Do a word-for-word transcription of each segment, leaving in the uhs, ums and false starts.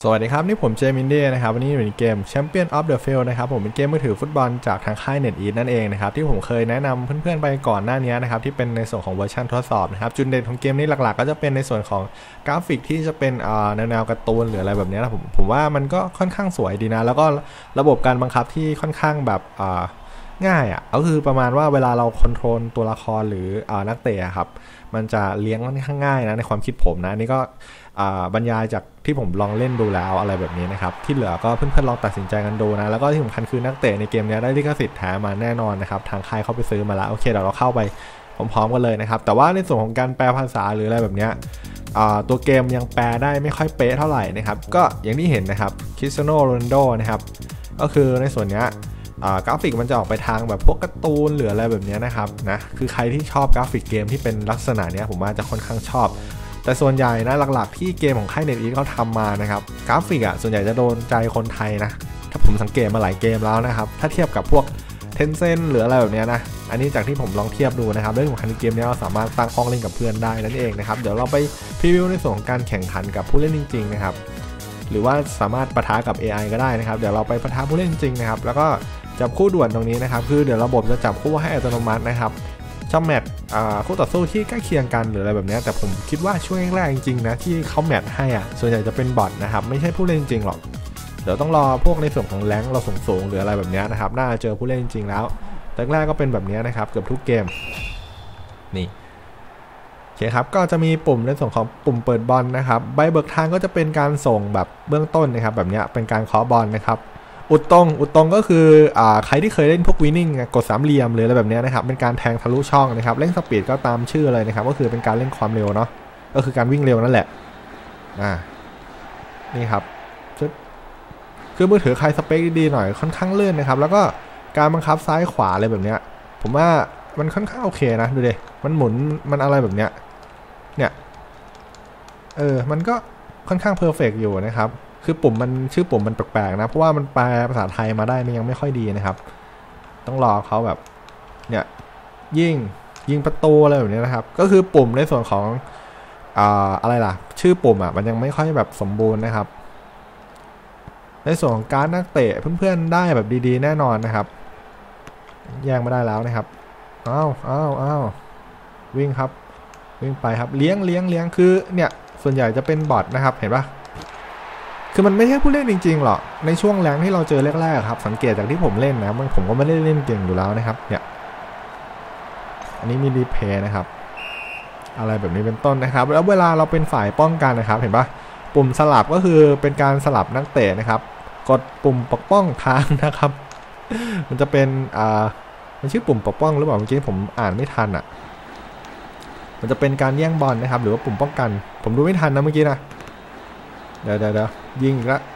สวัสดีครับนี่ผมเจมินเดนะครับวันนี้อยู่ในเกม Champion of the Field นะครับผมเป็นเกมมือถือฟุตบอลจากทางค่าย NetEase นั่นเองนะครับที่ผมเคยแนะนำเพื่อนๆไปก่อนหน้านี้นะครับที่เป็นในส่วนของเวอร์ชันทดสอบนะครับจุดเด่นของเกมนี้หลักๆก็จะเป็นในส่วนของกราฟิกที่จะเป็นแนวๆการ์ตูนหรืออะไรแบบนี้นะผมผมว่ามันก็ค่อนข้างสวยดีนะแล้วก็ระบบการบังคับที่ค่อนข้างแบบง่ายอ่ะก็คือประมาณว่าเวลาเราคอนโทรลตัวละครหรือนักเตะครับมันจะเลี้ยงค่อนข้างง่ายนะในความคิดผมนะนี่ก็บรรยายจากที่ผมลองเล่นดูแล้วอะไรแบบนี้นะครับที่เหลือก็เพื่อนๆลองตัดสินใจกันดูนะแล้วก็ที่สำคัญคือนักเตะในเกมนี้ได้ลิขสิทธิ์แท้มาแน่นอนนะครับทางค่ายเข้าไปซื้อมาแล้วโอเคเดี๋ยวเราเข้าไปพร้อมๆกันเลยนะครับแต่ว่าในส่วนของการแปลภาษาหรืออะไรแบบนี้ตัวเกมยังแปลได้ไม่ค่อยเป๊ะเท่าไหร่นะครับก็อย่างที่เห็นนะครับคริสเตียโนโรนัลโดนะครับก็คือในส่วนนี้กราฟิกมันจะออกไปทางแบบพวกการ์ตูนหรืออะไรแบบนี้นะครับนะคือใครที่ชอบกราฟิกเกมที่เป็นลักษณะนี้ผมว่าจะค่อนข้างชอบแต่ส่วนใหญ่นะหลักๆที่เกมของค่าย NetEase เขาทำมานะครับกราฟิกอ่ะส่วนใหญ่จะโดนใจคนไทยนะถ้าผมสังเกตมาหลายเกมแล้วนะครับถ้าเทียบกับพวก Tencent หรืออะไรแบบนี้นะอันนี้จากที่ผมลองเทียบดูนะครับเรื่องของคันเกมนี้เราสามารถตั้งห้องเล่นกับเพื่อนได้นั่นเองนะครับเดี๋ยวเราไปพรีวิวในส่วนของการแข่งขันกับผู้เล่นจริงๆนะครับหรือว่าสามารถปะทะกับ เอ ไอ ก็ได้นะครับเดี๋ยวเราไปปะทะผู้เล่นจริงนะครับแล้วก็จับคู่ด่วนตรงนี้นะครับคือเดี๋ยวระบบจะจับคู่ให้อัตโนมัตินะครับช่องแมตช์คู่ต่อสู้ที่ใกล้เคียงกันหรืออะไรแบบนี้แต่ผมคิดว่าช่วงแรกๆจริงๆนะที่เขาแมตช์ให้อ่ะส่วนใหญ่จะเป็นบอทนะครับไม่ใช่ผู้เล่นจริงหรอกเดี๋ยวต้องรอพวกในส่วนของแรงค์เราสูงๆหรืออะไรแบบนี้นะครับน่าจะเจอผู้เล่นจริงแล้วแรกๆก็เป็นแบบนี้นะครับเกือบทุกเกมนี่โอเคครับก็จะมีปุ่มในส่วนของปุ่มเปิดบอลนะครับใบเบิกทางก็จะเป็นการส่งแบบเบื้องต้นนะครับแบบนี้เป็นการเคาะบอลนะครับอุดตรงอุดตรงก็คืออ่าใครที่เคยเล่นพวกวินนิ่งกดสามเหลี่ยมหรืออะไรแบบนี้นะครับเป็นการแทงทะลุช่องนะครับเร่งสปีดก็ตามชื่อเลยนะครับก็คือเป็นการเล่นความเร็วเนาะก็คือการวิ่งเร็วนั่นแหละอ่านี่ครับคือมือถือใครสเปคดีๆหน่อยค่อนข้างลื่นนะครับแล้วก็การบังคับซ้ายขวาอะไรแบบนี้ผมว่ามันค่อนข้างโอเคนะดูดิมันหมุนมันอะไรแบบเนี้ยเนี่ยเออมันก็ค่อนข้างเพอร์เฟกต์อยู่นะครับคือปุ่มมันชื่อปุ่มมันแปลกๆนะเพราะว่ามันแปลภาษาไทยมาได้มันยังไม่ค่อยดีนะครับต้องรอเขาแบบเนี่ยยิงยิงประตูอะไรแบบนี้นะครับก็คือปุ่มในส่วนของอ่าอะไรล่ะชื่อปุ่มอ่ะมันยังไม่ค่อยแบบสมบูรณ์นะครับในส่วนของการนักเตะเพื่อนๆได้แบบดีๆแน่นอนนะครับแย่งไม่ได้แล้วนะครับอ้าวอ้าวอ้าววิ่งครับวิ่งไปครับเลี้ยงเลี้ยงเลี้ยงคือเนี่ยส่วนใหญ่จะเป็นบอทนะครับเห็นปะคือมันไม่ใช่ผู้เล่นจริงๆหรอกในช่วงแรงที่เราเจอแรกๆครับสังเกตจากที่ผมเล่นนะมันผมก็ไม่ได้เล่นเก่งอยู่แล้วนะครับเนี่ยอันนี้มีรีเพย์นะครับอะไรแบบนี้เป็นต้นนะครับแล้วเวลาเราเป็นฝ่ายป้องกันนะครับเห็นปะปุ่มสลับก็คือเป็นการสลับนักเตะนะครับกดปุ่มปกป้องทางนะครับมันจะเป็นอ่ามันชื่อปุ่มปกป้องหรือเปล่าเมื่อกี้ผมอ่านไม่ทันอ่ะมันจะเป็นการแย่งบอลนะครับหรือว่าปุ่มป้องกันผมดูไม่ทันนะเมื่อกี้นะเดี๋ยวเดี๋ยวยิงละ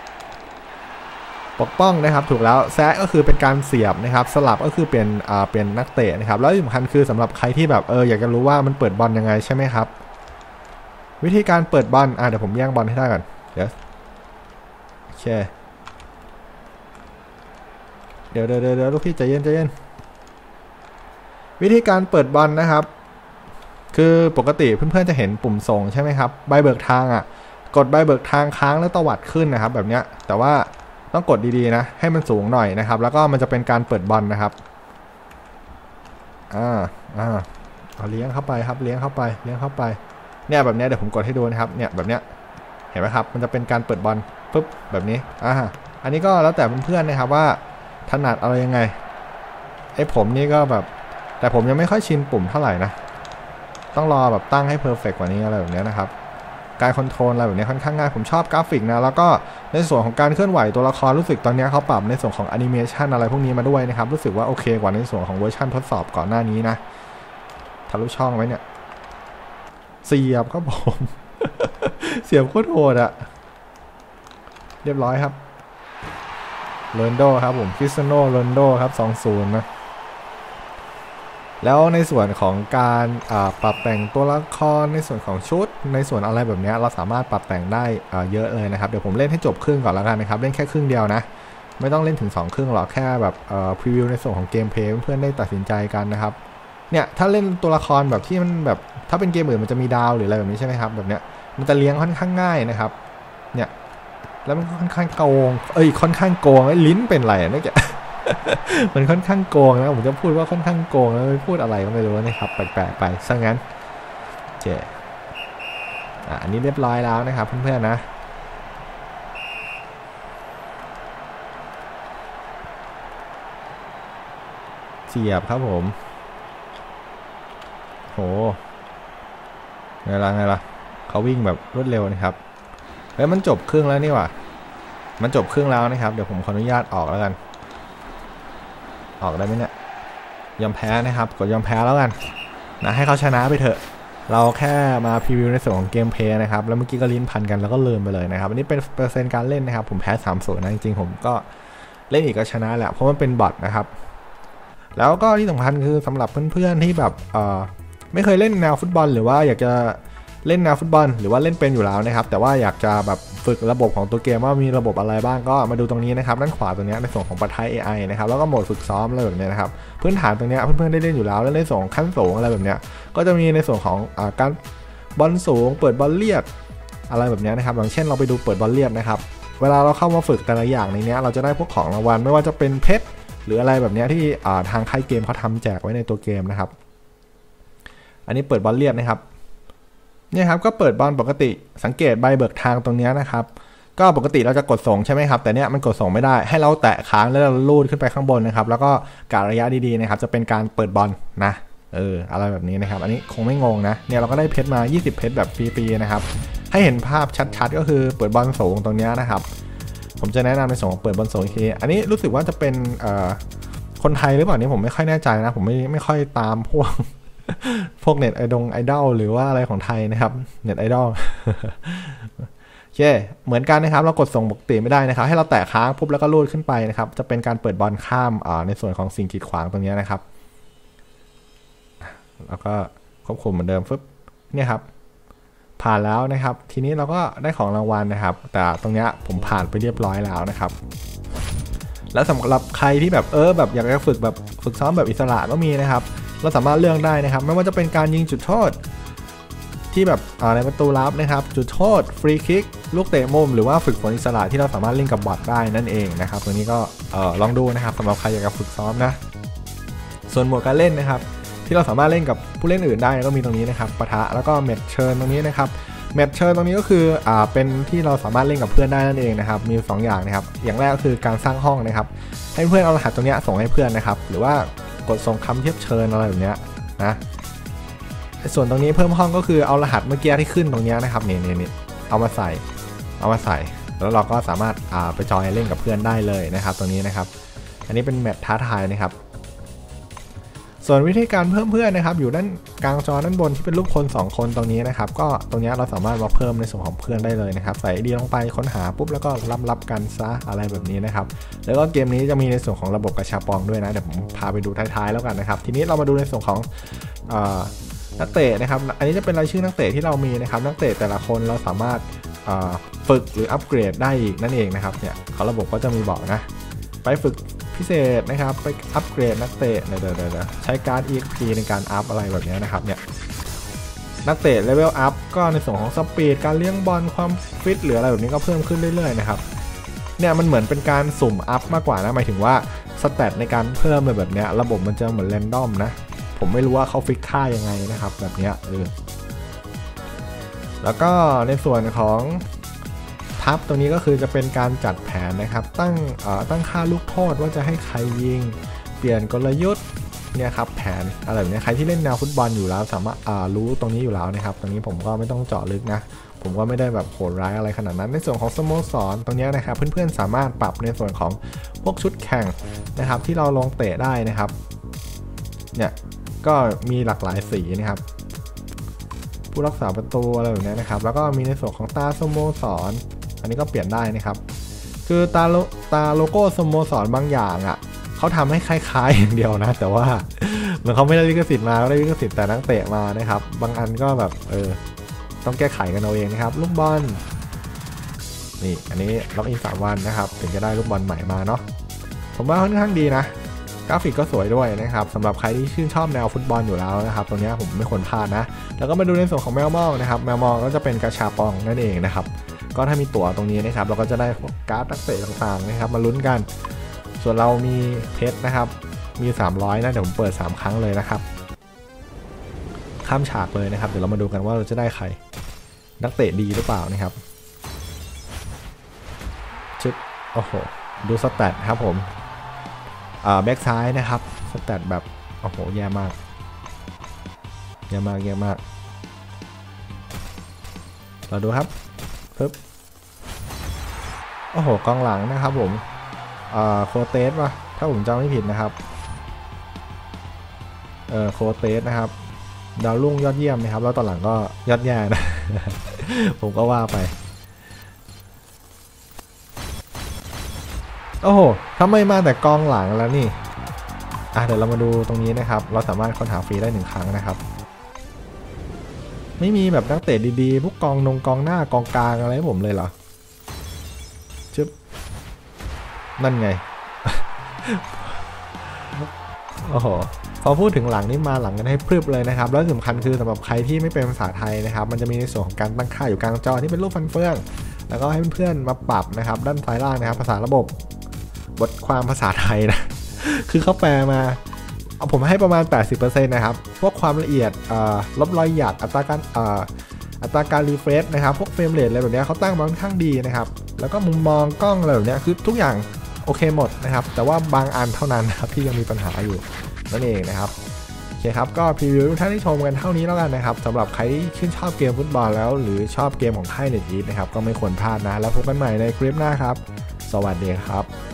ปกป้องนะครับถูกแล้วแซะก็คือเป็นการเสียบนะครับสลับก็คือเปลี่ยนอ่าเปลี่ยนนักเตะนะครับแล้วที่สำคัญคือสำหรับใครที่แบบเอออยากจะรู้ว่ามันเปิดบอลยังไงใช่ไหมครับวิธีการเปิดบอลอ่ะเดี๋ยวผมแย่งบอลให้ได้ก่อนเดี๋ยวโอเคเดี๋ยวเดี๋ยวเดี๋ยวลูกพี่ใจเย็นใจเย็นวิธีการเปิดบอลนะครับคือปกติเพื่อนๆจะเห็นปุ่มส่งใช่ไหมครับใบเบิกทางอ่ะกดใบเบิกทางค้างแล้วตวัดขึ้นนะครับแบบเนี้ยแต่ว่าต้องกดดีๆนะให้มันสูงหน่อยนะครับแล้วก็มันจะเป็นการเปิดบอลนะครับอ่าอ่าเอาเลี้ยงเข้าไปครับเลี้ยงเข้าไปเลี้ยงเข้าไปเนี่ยแบบนี้เดี๋ยวผมกดให้ดูนะครับเนี่ยแบบเนี้ยเห็นไหมครับมันจะเป็นการเปิดบอลปุ๊บแบบนี้อ่าอันนี้ก็แล้วแต่เพื่อนๆนะครับว่าถนัดอะไรยังไงไอ้ผมนี่ก็แบบแต่ผมยังไม่ค่อยชินปุ่มเท่าไหร่นะต้องรอแบบตั้งให้เพอร์เฟกต์กว่านี้อะไรแบบนี้นะครับการคอนโทรลอะไรแบบนี้ค่อนข้างง่ายผมชอบกราฟิกนะแล้วก็ในส่วนของการเคลื่อนไหวตัวละครรู้สึกตอนนี้เขาปรับในส่วนของแอนิเมชันอะไรพวกนี้มาด้วยนะครับรู้สึกว่าโอเคกว่าในส่วนของเวอร์ชันทดสอบก่อนหน้านี้นะทะลุช่องไว้เนี่ยเสียบครับผม เสียบโคตรโหดอะเรียบร้อยครับโรนัลโดครับผมคริสเตียโนโรนัลโดครับ สองศูนย์ นะแล้วในส่วนของการปรับแต่งตัวละครในส่วนของชุดในส่วนอะไรแบบนี้เราสามารถปรับแต่งได้เยอะเลยนะครับเดี๋ยวผมเล่นให้จบครึ่งก่อนแล้วกันนะครับเล่นแค่ครึ่งเดียวนะไม่ต้องเล่นถึงสองครึ่งหรอกแค่แบบพรีวิวในส่วนของเกมเพลย์เพื่อนๆได้ตัดสินใจกันนะครับเนี่ยถ้าเล่นตัวละครแบบที่มันแบบถ้าเป็นเกมอื่นมันจะมีดาวหรืออะไรแบบนี้ใช่ไหมครับแบบเนี้ยมันจะเลี้ยงค่อนข้างง่ายนะครับเนี่ยแล้วมันค่อนข้างโกงเอ้ยค่อนข้างโกงไอ้ลิ้นเป็นไรนะแกมันค่อนข้างโกงนะผมจะพูดว่าค่อนข้างโกงแล้วพูดอะไรก็ไม่รู้นะครับแปลกๆไปซะงั้นเจอ่ะอันนี้เรียบร้อยแล้วนะครับเพื่อนๆนะเสียบครับผมโหไงล่ะไงล่ะเขาวิ่งแบบรวดเร็วนะครับเฮ้ยมันจบครึ่งแล้วนี่หว่ามันจบครึ่งแล้วนะครับเดี๋ยวผมขออนุญาตออกแล้วกันออกได้ไหมเนี่ยยอมแพ้นะครับกดยอมแพ้แล้วกันนะให้เขาชนะไปเถอะเราแค่มาพรีวิวในส่วนของเกมเพลย์นะครับแล้วเมื่อกี้ก็ลิ้นพันกันแล้วก็ลืมไปเลยนะครับอันนี้เป็นเปอร์เซ็นต์การเล่นนะครับผมแพ้สามศูนย์นะจริงๆผมก็เล่นอีกก็ชนะแหละเพราะมันเป็นบอทนะครับแล้วก็ที่สำคัญคือสำหรับเพื่อนๆที่แบบเอ่อไม่เคยเล่นแนวฟุตบอลหรือว่าอยากจะเล่นแนวฟุตบอลหรือว่าเล่นเป็นอยู่แล้วนะครับแต่ว่าอยากจะแบบฝึกระบบของตัวเกมว่ามีระบบอะไรบ้างก็มาดูตรงนี้นะครับด้านขวาตรงนี้ในส่วนของปะทะ เอ ไอ นะครับแล้วก็โหมดฝึกซ้อมอะไรแบบนี้นะครับพื้นฐานตรงนี้เพื่อนๆได้เล่นอยู่แล้วแล้วในส่วนขั้นสูงอะไรแบบนี้ก็จะมีในส่วนของอ่าการบอลสูงเปิดบอลเรียบอะไรแบบนี้นะครับอย่างเช่นเราไปดูเปิดบอลเรียบนะครับเวลาเราเข้ามาฝึกแต่ละอย่างในนี้เราจะได้พวกของรางวัลไม่ว่าจะเป็นเพชรหรืออะไรแบบนี้ที่อ่าทางค่ายเกมเขาทำแจกไว้ในตัวเกมนะครับอันนี้เปิดบอลเรียบนะครับเนี่ยครับก็เปิดบอลปกติสังเกตใบเบิกทางตรงนี้นะครับก็ปกติเราจะกดส่งใช่ไหมครับแต่เนี้ยมันกดส่งไม่ได้ให้เราแตะค้างแล้วเราลูดขึ้นไปข้างบนนะครับแล้วก็กะระยะดีๆนะครับจะเป็นการเปิดบอลนะเอออะไรแบบนี้นะครับอันนี้คงไม่งงนะเนี่ยเราก็ได้เพชรมายี่สิบเพชรแบบฟรีๆนะครับให้เห็นภาพชัดๆก็คือเปิดบอลสูงตรงนี้นะครับผมจะแนะนำในส่วนของเปิดบอลสูงอีกทีอันนี้รู้สึกว่าจะเป็นเอ่อคนไทยหรือเปล่านี่ผมไม่ค่อยแน่ใจนะผมไม่ไม่ค่อยตามพวกพวกเน็ตไอดงไอดอลหรือว่าอะไรของไทยนะครับเน็ตไอดอลโอเคเหมือนกันนะครับเรากดส่งปกติไม่ได้นะครับให้เราแตะค้างปุ๊บแล้วก็ลูดขึ้นไปนะครับจะเป็นการเปิดบอลข้ามอ่าในส่วนของสิ่งกีดขวางตรงนี้นะครับแล้วก็ควบคุมเหมือนเดิมปุ๊บเนี่ยครับผ่านแล้วนะครับทีนี้เราก็ได้ของรางวัลนะครับแต่ตรงนี้ผมผ่านไปเรียบร้อยแล้วนะครับแล้วสำหรับใครที่แบบเออแบบอยากจะฝึกแบบฝึกซ้อมแบบอิสระก็มีนะครับเราสามารถเลือกได้นะครับไม่ว่าจะเป็นการยิงจุดโทษที่แบบในประตูลับนะครับจุดโทษฟรีคิกลูกเตะมุมหรือว่าฝึกฝนอิสระที่เราสามารถเล่นกับบอทได้นั่นเองนะครับตัวนี้ก็เออลองดูนะครับสำหรับใครอยากจะฝึกซ้อมนะส่วนโหมดการเล่นนะครับที่เราสามารถเล่นกับผู้เล่นอื่นได้ก็มีตรงนี้นะครับปะทะแล้วก็แมตช์เชิญตรงนี้นะครับแมตช์เชิญตรงนี้ก็คืออ่าเป็นที่เราสามารถเล่นกับเพื่อนได้นั่นเองนะครับมีสองอย่างนะครับอย่างแรกก็คือการสร้างห้องนะครับให้เพื่อนเอารหัสตรงนี้ส่งให้เพื่อนนะครับหรือว่ากดส่งคำเทียบเชิญอะไรแบบนี้นะส่วนตรงนี้เพิ่มห้องก็คือเอารหัสเมื่อกี้ที่ขึ้นตรงนี้นะครับนี่นี่นี่เอามาใส่เอามาใส่แล้วเราก็สามารถอ่าไปจอยเล่นกับเพื่อนได้เลยนะครับตรงนี้นะครับอันนี้เป็นแมตช์ท้าทายนะครับส่วนวิธีการเพิ่มเพื่อนนะครับอยู่ด้านกลางจอด้านบนที่เป็นรูปคนสองคนตรงนี้นะครับก็ตรงนี้เราสามารถมาเพิ่มในส่วนของเพื่อนได้เลยนะครับใส่ดีลงไปค้นหาปุ๊บแล้วก็รับรับกันซะอะไรแบบนี้นะครับแล้วก็เกมนี้จะมีในส่วนของระบบกระชับปองด้วยนะเดี๋ยวผมพาไปดูท้ายๆแล้วกันนะครับทีนี้เรามาดูในส่วนของนักเตะนะครับอันนี้จะเป็นรายชื่อนักเตะที่เรามีนะครับนักเตะแต่ละคนเราสามารถฝึกหรืออัปเกรดได้อีกนั่นเองนะครับเนี่ยเขาระบบก็จะมีบอกนะไปฝึกพิเศษนะครับไปอัปเกรดนักเตะเดี๋ยวๆใช้การ์ด อี เอ็กซ์ พี ในการอัพอะไรแบบนี้นะครับเนี่ยนักเตะเลเวลอัพก็ในส่วนของสปีดการเลี้ยงบอลความฟิตหรืออะไรแบบนี้ก็เพิ่มขึ้นเรื่อยๆนะครับเนี่ยมันเหมือนเป็นการสุ่มอัพมากกว่านะหมายถึงว่าสแตทในการเพิ่มเลยแบบนี้ระบบมันจะเหมือนแรนดอมนะผมไม่รู้ว่าเขาฟิกค่ายังไงนะครับแบบนี้เออแล้วก็ในส่วนของทับตรงนี้ก็คือจะเป็นการจัดแผนนะครับตั้งตั้งค่าลูกโทษว่าจะให้ใครยิงเปลี่ยนกลยุทธ์เนี่ยครับแผนอะไรแบบนี้ใครที่เล่นแนวฟุตบอลอยู่แล้วสามารถรู้ตรงนี้อยู่แล้วนะครับตรงนี้ผมก็ไม่ต้องเจาะลึกนะผมก็ไม่ได้แบบโหดร้ายอะไรขนาดนั้นในส่วนของสโมสรตรงนี้นะครับเพื่อนๆสามารถปรับในส่วนของพวกชุดแข่งนะครับที่เราลงเตะได้นะครับเนี่ยก็มีหลากหลายสีนะครับผู้รักษาประตูอะไรแบบนี้นะครับแล้วก็มีในส่วนของตาสโมสรอันนี้ก็เปลี่ยนได้นะครับคือตาโลตาโลโก้สโมสรบางอย่างอ่ะเขาทำให้คล้ายๆอย่างเดียวนะแต่ว่าเหมือนเขาไม่ได้ลิขสิทธิ์มาก็ได้ลิขสิทธิ์แต่นักเตะมานะครับบางอันก็แบบเออต้องแก้ไขกันเอาเองนะครับลูกบอลนี่อันนี้ล็อกอินสามวันนะครับถึงจะได้ลูกบอลใหม่มาเนาะผมว่าค่อนข้างดีนะกราฟิกก็สวยด้วยนะครับสำหรับใครที่ชื่นชอบแนวฟุตบอลอยู่แล้วนะครับตรงนี้ผมไม่ควรพลาดนะแล้วก็มาดูในส่วนของแมวมองนะครับแมวมองก็จะเป็นกระชาปองนั่นเองนะครับก็ก็ถ้ามีตั๋วตรงนี้นะครับเราก็จะได้พวกการ์ดนักเตะต่างๆนะครับมาลุ้นกันส่วนเรามีเพชรนะครับมีสามร้อยนะเดี๋ยวผมเปิดสามครั้งเลยนะครับข้ามฉากเลยนะครับเดี๋ยวเรามาดูกันว่าเราจะได้ใครนักเตะดีหรือเปล่านะครับชึบโอ้โหดูสแตทครับผมอ่าแบ็กซ้ายนะครับสแตทแบบโอ้โหแย่มากแย่มากแย่มากเราดูครับปึ๊บโอ้โหกองหลังนะครับผมอ่าโคเตสป่ะถ้าผมจำไม่ผิดนะครับเออโคเตสนะครับดาวรุ่งยอดเยี่ยมนะครับแล้วตอนหลังก็ยอดแย่นะ ผมก็ว่าไปโอ้โหทำไมมาแต่กองหลังแล้วนี่อ่ะเดี๋ยวเรามาดูตรงนี้นะครับเราสามารถค้นหาฟรีได้หนึ่งครั้งนะครับไม่มีแบบนักเตะดีๆพวกกองนงกองหน้ากองกลางอะไรให้ผมเลยเหรอชึบนั่นไง โอ้โหพอพูดถึงหลังนี่มาหลังกันให้พรึบเลยนะครับแล้วสำคัญคือสำหรับใครที่ไม่เป็นภาษาไทยนะครับมันจะมีในส่วนของการตั้งค่าอยู่กลางจอที่เป็นรูปฟันเฟืองแล้วก็ให้เพื่อนๆมาปรับนะครับด้านซ้ายล่างนะครับภาษาระบบบทความภาษาไทยนะ คือเขาแปลมาเอาผมให้ประมาณ แปดสิบเปอร์เซ็นต์ นะครับพวกความละเอียดลบรอยหยักอัตราการอัตราการรีเฟรชนะครับพวกเฟรมเรทอะไรแบบนี้เขาตั้งมาค่อนข้างดีนะครับแล้วก็มุมมองกล้องอะไรแบบนี้คือทุกอย่างโอเคหมดนะครับแต่ว่าบางอันเท่านั้นนะครับที่ยังมีปัญหาอยู่นั่นเองนะครับโอเคครับก็พรีวิวทุกท่านที่ชมกันเท่านี้แล้วกันนะครับสำหรับใครที่ชื่นชอบเกมฟุตบอลแล้วหรือชอบเกมของค่าย NetEase นะครับก็ไม่ควรพลาดนะแล้วพบกันใหม่ในคลิปหน้าครับสวัสดีครับ